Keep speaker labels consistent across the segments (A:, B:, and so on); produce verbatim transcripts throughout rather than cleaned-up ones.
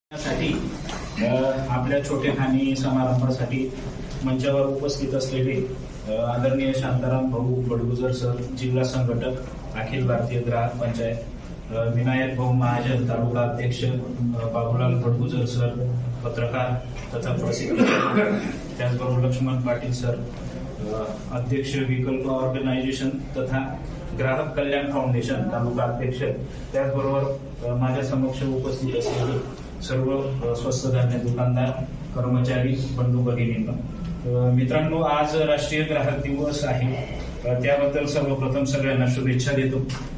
A: साठी आपल्या छोटेखानी समारंभासाठी मंचावर उपस्थित असलेले आदरणीय शांताराम भाऊ बडगुजर सर, जिल्हा संघटक अखिल भारतीय ग्राहक पंचायत, विनायक भाऊ महाजन तालुका अध्यक्ष, बाबूलाल बडगुजर सर पत्रकार तथा प्रसिद्ध, त्याचबरोबर लक्ष्मण पाटील सर अध्यक्ष विकल्प ऑर्गनायझेशन तथा ग्राहक कल्याण फाउंडेशन तालुका अध्यक्ष, त्याचबरोबर माझ्या समक्ष उपस्थित असलेले सर्व स्वस्त धान्य दुकानदार, कर्मचारी, बंधू भगिनींनो, मित्रांनो, आज राष्ट्रीय ग्राहक दिवस आहे. त्याबद्दल सर्वप्रथम सगळ्यांना शुभेच्छा देतो.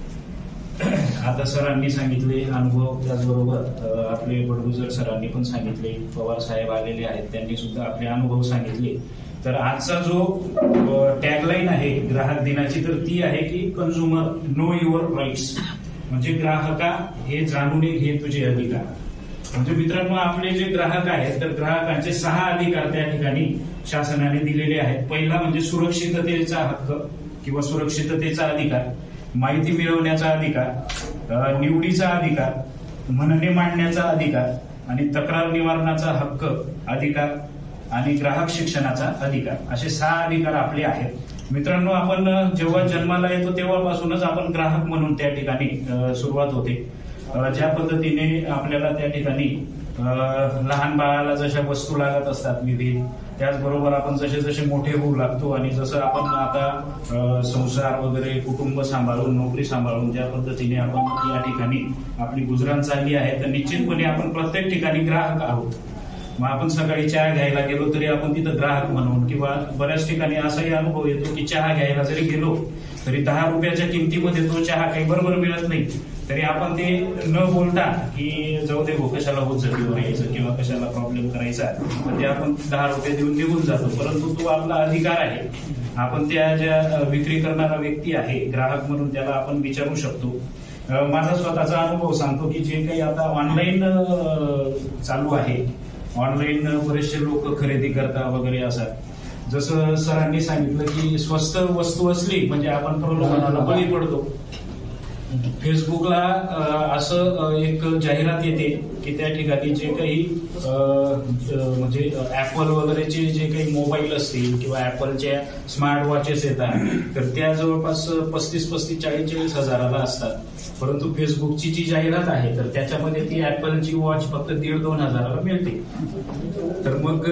A: आता सरांनी सांगितले अनुभव, त्याचबरोबर आपले बडगुजर सरांनी पण सांगितले, पवार साहेब आलेले आहेत, त्यांनी सुद्धा आपले अनुभव सांगितले. तर आजचा जो टॅगलाईन आहे ग्राहक दिनाची, तर ती आहे की कन्झ्युमर नो युअर राईट्स, म्हणजे ग्राहका हे जाणून घे तुझे अधिकार. म्हणजे मित्रांनो, आपले जे ग्राहक आहेत तर ग्राहकांचे सहा अधिकार त्या ठिकाणी शासनाने दिलेले आहेत. पहिला म्हणजे सुरक्षिततेचा हक्क किंवा सुरक्षिततेचा अधिकार, माहिती मिळवण्याचा अधिकार, निवडीचा अधिकार, म्हणणे मांडण्याचा अधिकार आणि तक्रार निवारणाचा हक्क अधिकार आणि ग्राहक शिक्षणाचा अधिकार, असे सहा अधिकार आपले आहेत. मित्रांनो, आपण जेव्हा जन्माला येतो तेव्हापासूनच आपण ग्राहक म्हणून त्या ठिकाणी सुरुवात होते. ज्या पद्धतीने आपल्याला त्या ठिकाणी लहान बाळाला जशा वस्तू लागत असतात विविध, त्याचबरोबर आपण जसे जसे मोठे होऊ लागतो आणि जसं आपण आता संसार वगैरे कुटुंब सांभाळून, नोकरी सांभाळून ज्या पद्धतीने आपण या ठिकाणी आपली गुजराण चालली आहे, तर निश्चितपणे आपण प्रत्येक ठिकाणी ग्राहक आहोत. मग आपण सकाळी चहा घ्यायला गेलो तरी आपण तिथं ग्राहक म्हणून, किंवा बऱ्याच ठिकाणी असाही अनुभव येतो की चहा घ्यायला जरी गेलो तरी दहा रुपयाच्या किमतीमध्ये तो चहा काही बरोबर मिळत नाही, तरी आपण ते न बोलता की जाऊ दे, कशाला होत जटीवर यायचं किंवा कशाला प्रॉब्लेम करायचा, म्हणजे आपण दहा रुपये देऊन निघून जातो. परंतु तो आपला अधिकार आहे. आपण त्या ज्या विक्री करणारा व्यक्ती आहे ग्राहक म्हणून त्याला आपण विचारू शकतो. माझा स्वतःचा अनुभव सांगतो की जे काही आता ऑनलाईन चालू आहे, ऑनलाईन बरेचसे लोक खरेदी करता वगैरे असं, जसं सरांनी सांगितलं की स्वस्त वस्तू असली म्हणजे आपण प्रलोभनाला बळी पडतो. फेसबुकला असं एक जाहिरात येते की त्या ठिकाणी जे काही म्हणजे ऍपल वगैरेचे जे काही मोबाईल असतील किंवा ऍपलच्या स्मार्ट वॉचेस येतात, तर त्या जवळपास पस्तीस पस्तीस चाळीस चाळीस हजाराला असतात. परंतु फेसबुकची जी जाहिरात आहे तर त्याच्यामध्ये ती ऍपलची वॉच फक्त दीड दोन हजाराला मिळते. तर मग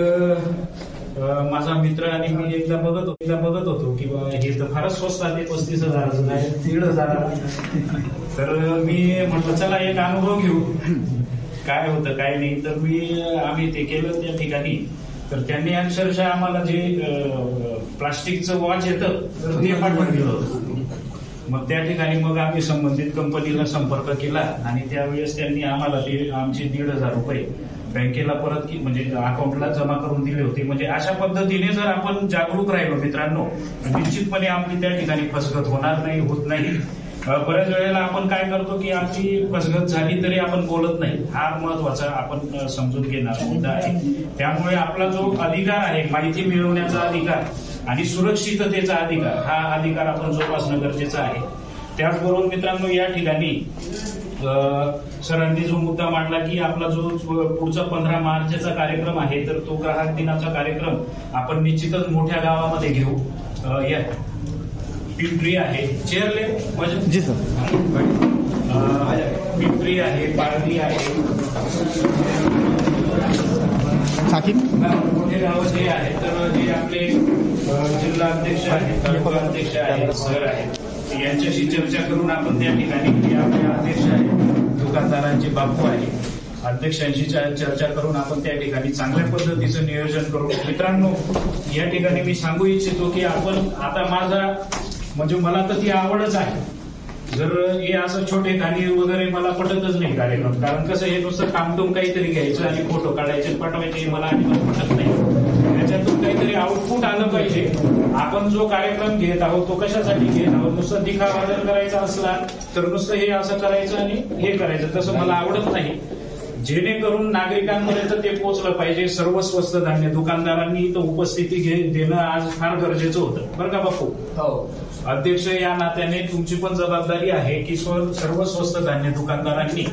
A: माझा मित्र आणि मी एकदा बघत होतो एकदा बघत होतो की हे तर फारच स्वस्त आहे, पस्तीस हजाराचं नाही, दीड हजाराला. तर मी म्हटलं चला एक अनुभव घेऊ, काय होतं काय नाही. तर मी आम्ही ते केलं त्या ठिकाणी. तर त्यांनी अक्षरशः आम्हाला जे प्लास्टिकचं वॉच येतं तर ते पाठवून दिलं होतं. मग त्या ठिकाणी मग आम्ही संबंधित कंपनीला संपर्क केला आणि त्यावेळेस त्यांनी आम्हाला ते आमचे दीड हजार रुपये बँकेला परत की म्हणजे अकाउंटला जमा करून दिले होते. म्हणजे अशा पद्धतीने जर आपण जागरूक राहिलो मित्रांनो, निश्चितपणे आपली त्या ठिकाणी फसगत होणार नाही, होत नाही. बऱ्याच वेळेला आपण काय करतो की आपली फसगत झाली तरी आपण बोलत नाही, हा महत्वाचा आपण समजून घेणारा मुद्दा आहे. त्यामुळे आपला जो अधिकार आहे माहिती मिळवण्याचा अधिकार आणि सुरक्षिततेचा अधिकार, हा अधिकार आपण जोपासणं गरजेचं आहे. त्याचबरोबर मित्रांनो, या ठिकाणी सरांनी जो मुद्दा मांडला की आपला जो पुढचा पंधरा मार्चचा कार्यक्रम आहे तर तो ग्राहक दिनाचा कार्यक्रम आपण निश्चितच मोठ्या गावामध्ये घेऊ. या पिंपरी आहे, चेअरले जी सर, पिंपरी आहे, पारडी आहे, मोठे गाव जे आहे तर जे आपले जिल्हा अध्यक्ष आहेत, तालुका अध्यक्ष आहेत, सर आहेत, यांच्याशी चर्चा करून आपण त्या ठिकाणी आपले अध्यक्ष आहेत, दुकानदारांचे बापू आहे, अध्यक्षांशी चर्चा करून आपण त्या ठिकाणी चांगल्या पद्धतीचं नियोजन करू. मित्रांनो, या ठिकाणी मी सांगू इच्छितो की आपण आता माझा म्हणजे मला तर ती आवडच आहे. जर हे असं छोटे खाणी वगैरे मला पटतच नाही कार्यक्रम, कारण कसं हे नुसतं कामटूम काहीतरी घ्यायचं आणि फोटो काढायचे पाठवायचे मला अजिबात पटत नाही. त्याच्यातून काहीतरी आउटपुट आलं पाहिजे. आपण जो कार्यक्रम घेत आहोत तो कशासाठी घेत आहोत, नुसतं दिखावा जर करायचा असला तर नुसतं हे असं करायचं आणि हे करायचं, तसं मला आवडत नाही. जेणेकरून नागरिकांपर्यंत ते पोहोचलं पाहिजे. सर्व स्वस्त धान्य दुकानदारांनी इथं उपस्थिती देणं आज फार गरजेचं होतं, बरं का बापू? हो. अध्यक्ष या नात्याने तुमची पण जबाबदारी आहे की सर्व स्वस्त धान्य दुकानदारांनी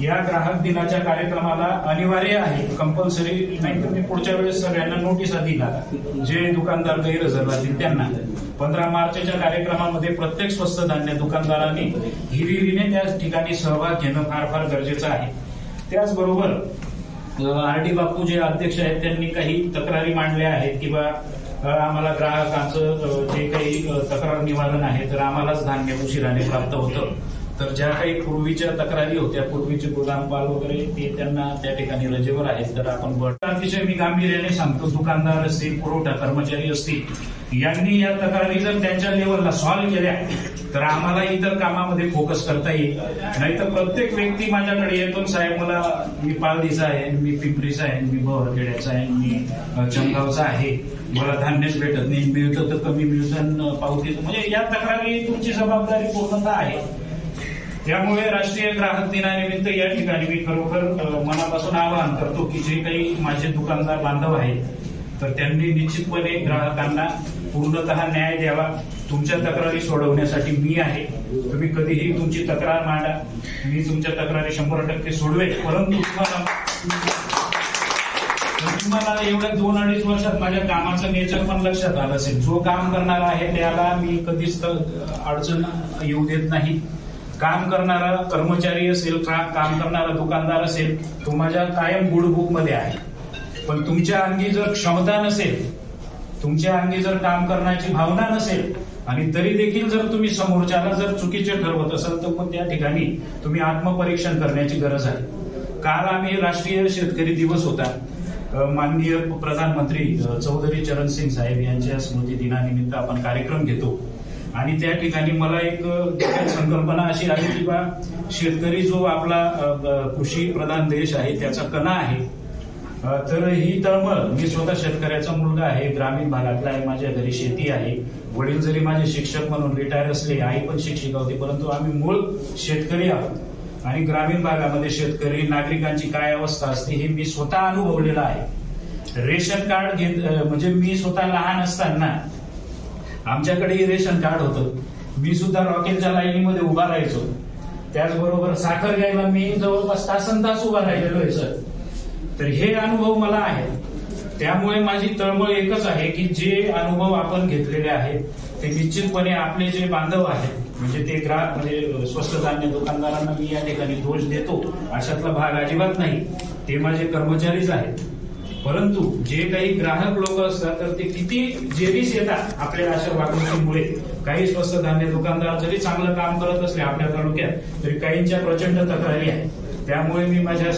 A: या ग्राहक दिनाच्या कार्यक्रमाला अनिवार्य आहे, कंपल्सरी नाही तर मी पुढच्या वेळेस सगळ्यांना नोटिसा दिला जे दुकानदार गैरहजर राहतील त्यांना. पंधरा मार्चच्या कार्यक्रमामध्ये प्रत्येक स्वस्त धान्य दुकानदारांनी हिरिरीने त्या ठिकाणी सहभाग घेणं फार फार गरजेचं आहे. त्याचबरोबर आर डी बापू जे अध्यक्ष आहेत त्यांनी काही तक्रारी मांडल्या आहेत की बा आम्हाला ग्राहकांचं जे काही तक्रार निवारण आहे तर आम्हालाच धान्य उशिराने प्राप्त होतं. तर ज्या काही पूर्वीच्या तक्रारी होत्या, पूर्वीचे गोदामपाल वगैरे ते त्यांना त्या ठिकाणी रजेवर आहेत. तर आपण अतिशय मी गांभीर्याने सांगतो, दुकानदार असतील, पुरवठा कर्मचारी असतील, यांनी या तक्रारी जर त्यांच्या लेवलला सॉल्व्ह केल्या तर आम्हाला इतर कामामध्ये फोकस करता येईल. नाही तर प्रत्येक व्यक्ती माझ्याकडे येतो, साहेब मला मी पालदीचा आहे, मी पिंपरीचा आहे, मी बोरखेड्याचा आहे, मी चमगावचा आहे, मला धान्यच भेटत नाही, मिळतं तर कमी मिळतं पावतीचं, म्हणजे या तक्रारी तुमची जबाबदारी पूर्णतः आहे. त्यामुळे राष्ट्रीय ग्राहक दिनानिमित्त या ठिकाणी मी खरोखर मनापासून आवाहन करतो की जे काही माझे दुकानदार बांधव आहेत तर त्यांनी निश्चितपणे ग्राहकांना पूर्णतः न्याय द्यावा. तुमच्या तक्रारी सोडवण्यासाठी मी आहे. तुम्ही कधीही तुमची तक्रार मांडा, मी तुमच्या तक्रारी शंभर टक्के सोडवेल. परंतु तुम्हाला तुम्हाला एवढ्या दोन अडीच वर्षात माझ्या कामाचं नेचर पण लक्षात आलं असेल. जो काम करणारा आहे त्याला मी कधीच अडचण येऊ देत नाही. काम करणारा कर्मचारी असेल, काम करणारा दुकानदार असेल, तो माझ्या कायम गुडबुक मध्ये आहे. पण तुमच्या अंगी जर क्षमता नसेल, तुमच्या अंगी जर काम करण्याची भावना नसेल आणि तरी देखील जर तुम्ही समोरच्याला जर चुकीचे ठरवत असाल तर मग त्या ठिकाणी तुम्ही आत्मपरीक्षण करण्याची गरज आहे. काल आम्ही राष्ट्रीय शेतकरी दिवस होता, माननीय प्रधानमंत्री चौधरी चरण सिंग साहेब यांच्या स्मृती दिनानिमित्त आपण कार्यक्रम घेतो आणि त्या ठिकाणी मला एक संकल्पना अशी आली की बा शेतकरी जो आपला कृषी प्रधान देश आहे त्याचा कणा आहे. तर ही तळमळ, मी स्वतः शेतकऱ्याचा मुलगा आहे, ग्रामीण भागातला आहे, माझ्या घरी शेती आहे, वडील जरी माझे शिक्षक म्हणून रिटायर असले, आई पण शिक्षिका होती, परंतु आम्ही मूळ शेतकरी आहोत आणि ग्रामीण भागामध्ये शेतकरी नागरिकांची काय अवस्था असते हे मी स्वतः अनुभवलेलं आहे. रेशन कार्ड घेत म्हणजे मी स्वतः लहान असताना आमच्याकडेही रेशन कार्ड होतं. मी सुद्धा रॉकेलच्या लाईनीमध्ये उभा राहायचो. त्याचबरोबर साखर घ्यायला मी जवळपास तासन तास उभा राहिलेलो आहे सर. तर हे अनुभव मला आहेत. त्यामुळे माझी तळमळ एकच आहे की जे अनुभव आपण घेतलेले आहेत ते निश्चितपणे आपले जे बांधव आहेत म्हणजे ते ग्राहक म्हणजे स्वस्त धान्य दुकानदारांना मी या ठिकाणी दोष देतो अशातला भाग अजिबात नाही. ते माझे कर्मचारीच आहेत. परंतु जे काही ग्राहक लोक असतात तर ते किती जेरीस येतात आपल्या अशा वागणुकीमुळे. काही स्वस्त धान्य दुकानदार जरी चांगलं काम करत असले आपल्या तालुक्यात तरी काहींच्या प्रचंड तक्रारी आहेत. त्यामुळे मी माझ्या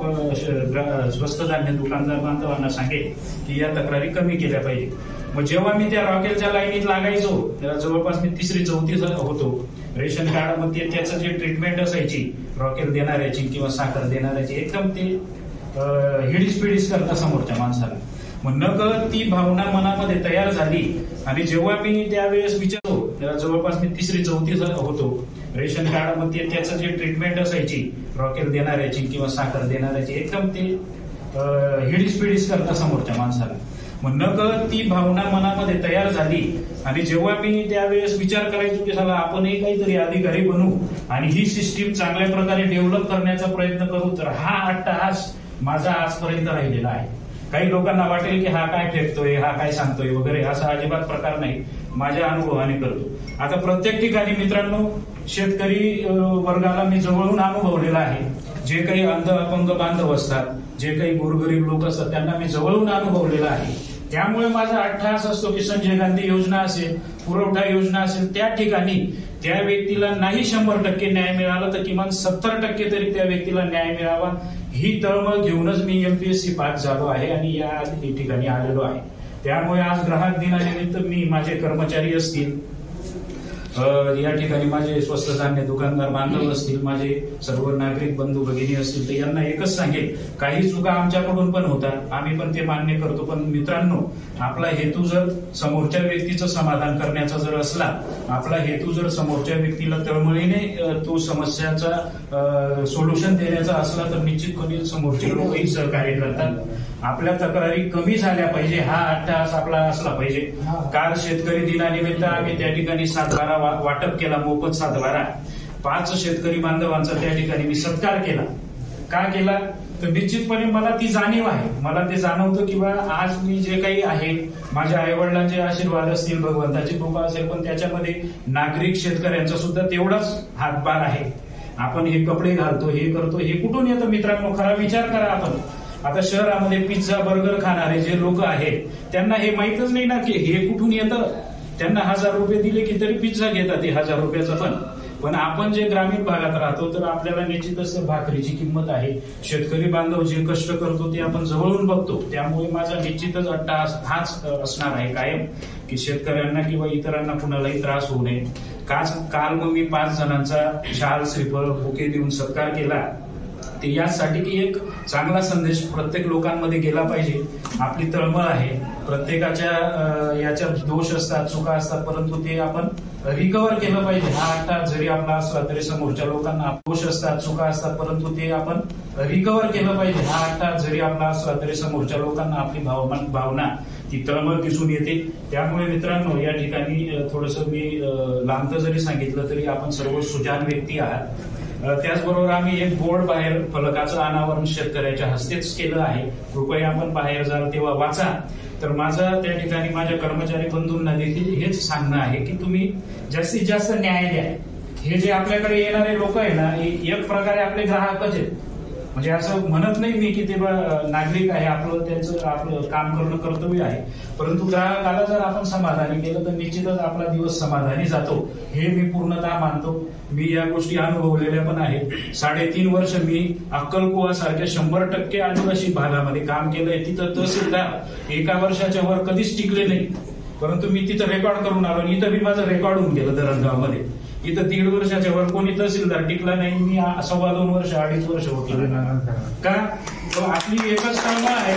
A: सर्व स्वस्त धान्य दुकानदार बांधवांना सांगेन की या तक्रारी कमी केल्या पाहिजे. मग जेव्हा मी त्या रॉकेलच्या लाईनीत लागायचो तेव्हा जवळपास मी तिसरी चौथी होतो. रेशन कार्ड मध्ये त्याचं जे ट्रीटमेंट असायची रॉकेल देणाऱ्याची किंवा साखर देणाऱ्याची एकदम ते हिडीस पिडीस करता समोरच्या माणसाला. मग नकळत ती भावना मनामध्ये तयार झाली आणि जेव्हा मी त्यावेळेस विचारतो तेव्हा जवळपास मी तिसरी चौथी होतो. रेशन कार्ड मध्ये त्याचं जे ट्रीटमेंट असायची रॉकेल देणाऱ्याची किंवा साखर देणाऱ्याची एकदम ते हिडीस पिडीस करता समोरच्या माणसाला. मग नकळत ती भावना मनामध्ये तयार झाली आणि जेव्हा मी त्यावेळेस विचार करायचो की चला आपणही काहीतरी अधिकारी बनू आणि ही सिस्टीम चांगल्या प्रकारे डेव्हलप करण्याचा प्रयत्न करू, तर हा अट्टहास माझा आजपर्यंत राहिलेला आहे. काही लोकांना वाटेल की हा काय फेकतोय, हा काय सांगतोय वगैरे, असा अजिबात प्रकार नाही. माझ्या अनुभवाने करतो. आता प्रत्येक ठिकाणी मित्रांनो शेतकरी वर्गाला मी जवळून अनुभवलेला आहे. जे काही अंध अपंग बांधव असतात, जे काही गोरगरीब लोक असतात त्यांना मी जवळून अनुभवलेला आहे. त्यामुळे माझा अट्टहास असतो की संजय गांधी योजना असेल, पुरवठा योजना असेल, त्या ठिकाणी त्या व्यक्तीला नाही शंभर टक्के न्याय मिळाला तर किमान सत्तर टक्के तरी त्या व्यक्तीला न्याय मिळावा ही तळमळ घेऊनच मी एमपीएससी पास झालो आहे आणि या ठिकाणी आलेलो आहे. त्यामुळे आज ग्राहक दिनानिमित्त मी माझे कर्मचारी असतील, या ठिकाणी माझे स्वस्त धान्य दुकानदार बांधव असतील, माझे सर्व नागरिक बंधू भगिनी असतील, तर यांना एकच सांगेल काही चुका आमच्याकडून पण होतात, आम्ही पण ते मान्य करतो. पण मित्रांनो आपला हेतू जर समोरच्या व्यक्तीचं समाधान करण्याचा जर असला, आपला हेतू जर समोरच्या व्यक्तीला तळमळीने तो समस्याचा सोल्युशन देण्याचा असला तर निश्चितपणे समोरचे लोकही सहकार्य करतात. आपल्या तक्रारी कमी झाल्या पाहिजे हा अट्टहास आपला असला पाहिजे. काल शेतकरी दिनानिमित्त आम्ही त्या ठिकाणी सातबारा वाटप केला, मोफत सातबारा. पाच शेतकरी बांधवांचा त्या ठिकाणी मी सत्कार केला. का केला तर निश्चितपणे मला ती जाणीव आहे, मला ते जाणवतं किंवा आज मी जे काही आहे माझ्या आईवडिलांचे आशीर्वाद असतील, भगवंताची कृपा असेल, पण त्याच्यामध्ये नागरिक शेतकऱ्यांचा सुद्धा तेवढाच हातभार आहे. आपण हे कपडे घालतो, हे करतो, हे कुठून येतं मित्रांनो? खरा विचार करा आपण. आता शहरामध्ये पिझ्झा बर्गर खाणारे जे लोक आहेत त्यांना हे माहीतच नाही ना की हे कुठून येतं. त्यांना हजार रुपये दिले की तरी पिझ्झा घेतात ते हजार रुपयाचा. पण पण आपण जे ग्रामीण भागात राहतो तर आपल्याला निश्चितच भाकरीची किंमत आहे. शेतकरी बांधव जे कष्ट करतो ते आपण जवळून बघतो. त्यामुळे माझा निश्चितच अट्टाहास हाच असणार आहे कायम की शेतकऱ्यांना किंवा इतरांना कुणालाही त्रास होऊ नये. काच काल मग मी पाच जणांचा शाल, श्रीफळ, बुके देऊन सत्कार केला ते यासाठी की एक चांगला संदेश प्रत्येक लोकांमध्ये गेला पाहिजे. आपली तळमळ आहे, प्रत्येकाच्या याच्या दोष असतात, चुका असतात, परंतु ते आपण रिकव्हर केलं पाहिजे. हा अट्टा जरी आपला असला तरी समोरच्या लोकांना दोष असतात, चुका असतात, परंतु ते आपण रिकव्हर केलं पाहिजे. हा अट्टा जरी आपला असला तरी समोरच्या लोकांना आपली भावना भावना ती तळमळ दिसून येते. त्यामुळे मित्रांनो या ठिकाणी थोडंसं मी लांबतं जरी सांगितलं तरी आपण सर्व सुजाण व्यक्ती आहात. त्याचबरोबर आम्ही एक बोर्ड बाहेर फलकाचं अनावरण शेतकऱ्याच्या हस्तेच केलं आहे. कृपया आपण बाहेर जाल तेव्हा वाचा. तर माझं त्या ठिकाणी माझ्या कर्मचारी बंधूंना देखील हेच सांगणं आहे की तुम्ही जास्तीत जास्त न्याय द्या. हे जे आपल्याकडे येणारे लोक आहे ना, एक प्रकारे आपले ग्राहकच आहेत. म्हणजे असं म्हणत नाही मी की ते नागरिक आहे, आपलं त्यांचं आपलं काम करणं कर्तव्य आहे, परंतु ग्राहकाला जर आपण समाधानी केलं तर निश्चितच आपला दिवस समाधानी जातो. हे मी पूर्णतः मानतो. मी या गोष्टी अनुभवलेल्या पण आहेत. साडेतीन वर्ष मी अक्कलकुवा सारख्या शंभर टक्के आदिवासी भागामध्ये काम केलंय. तिथं तहसीलदार एका वर्षाच्या वर कधीच टिकले नाही, परंतु मी तिथं रेकॉर्ड करून आलो. इथं मी माझं रेकॉर्ड होऊन गेलं धरणगावमध्ये. इथं दीड वर्षाच्या वर कोणी तहसीलदार टिकला नाही. मी सव्वा दोन वर्ष अडीच वर्ष होती का. आपली एकच तळमळ आहे,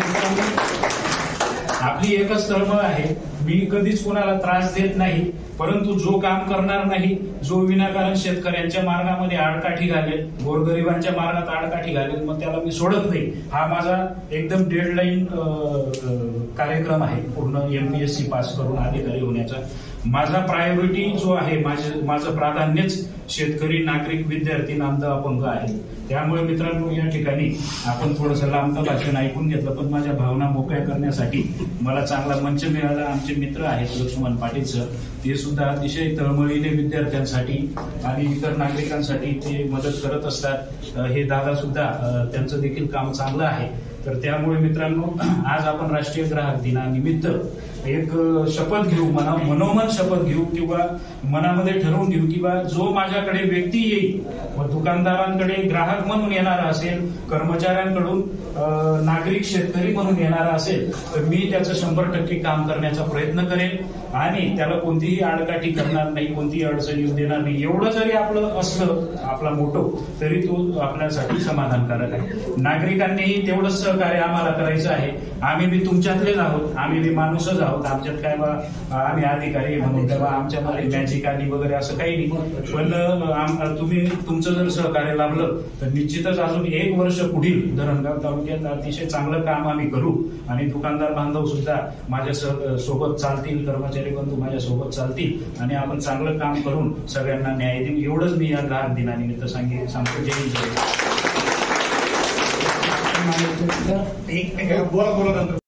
A: आपली एकच तळमळ आहे. मी कधीच कोणाला त्रास देत नाही, परंतु जो काम करणार नाही, जो विनाकारण शेतकऱ्यांच्या मार्गामध्ये आडकाठी घालेल, गोरगरिबांच्या मार्गात आडकाठी घालेल, मग त्याला मी सोडत नाही. हा माझा एकदम डेडलाईन कार्यक्रम आहे पूर्ण एमपीएससी पास करून अधिकारी होण्याचा. माझा प्रायोरिटी जो आहे, माझं प्राधान्यच शेतकरी, नागरिक, विद्यार्थी, नामदा, अपंग आहे. त्यामुळे मित्रांनो या ठिकाणी आपण थोडंसं लांबतं भाषण ऐकून घेतलं, पण माझ्या भावना मोकळ्या करण्यासाठी मला चांगला मंच मिळाला. आमचे मित्र आहेत लक्ष्मण पाटील सर, ते सुद्धा अतिशय तळमळीने विद्यार्थ्यांसाठी आणि इतर नागरिकांसाठी ते मदत करत असतात. हे दादा सुद्धा त्यांचं देखील काम चांगलं आहे. तर त्यामुळे मित्रांनो आज आपण राष्ट्रीय ग्राहक दिनानिमित्त एक शपथ घेऊ, मना मनोमन शपथ घेऊ किंवा मनामध्ये ठरवून घेऊ किंवा जो माझ्याकडे व्यक्ती येईल, व दुकानदारांकडे ग्राहक म्हणून येणारा असेल, कर्मचाऱ्यांकडून नागरिक शेतकरी म्हणून येणारा असेल, तर मी त्याचं शंभर टक्के काम करण्याचा प्रयत्न करेन आणि त्याला कोणतीही आडकाठी करणार नाही, कोणतीही अडचण येऊ देणार नाही. एवढं जरी आपलं असलं आपला मोठो तरी तो आपल्यासाठी समाधानकारक आहे. नागरिकांनीही तेवढंच सहकार्य आम्हाला करायचं आहे. आम्ही बी तुमच्यातलेच आहोत, आम्ही बी माणूसच आहोत. आमच्यात काय बा आम्ही अधिकारी म्हणून तेव्हा आमच्यामध्ये मॅजिक आणि वगैरे असं काही नाही. पण तुम्ही तुमचं जर सहकार्य लाभलं तर निश्चितच अजून एक वर्ष पुढील धरणगाव तालुक्यात अतिशय चांगलं काम आम्ही करू आणि दुकानदार बांधव सुद्धा माझ्या सोबत चालतील, कर्मचारी बंधू माझ्या सोबत चालतील आणि आपण चांगलं काम करून सगळ्यांना न्याय देऊ. एवढंच मी या ग्राहक दिनानिमित्त सांगे सांगतो. जय जय.
B: बोला बोला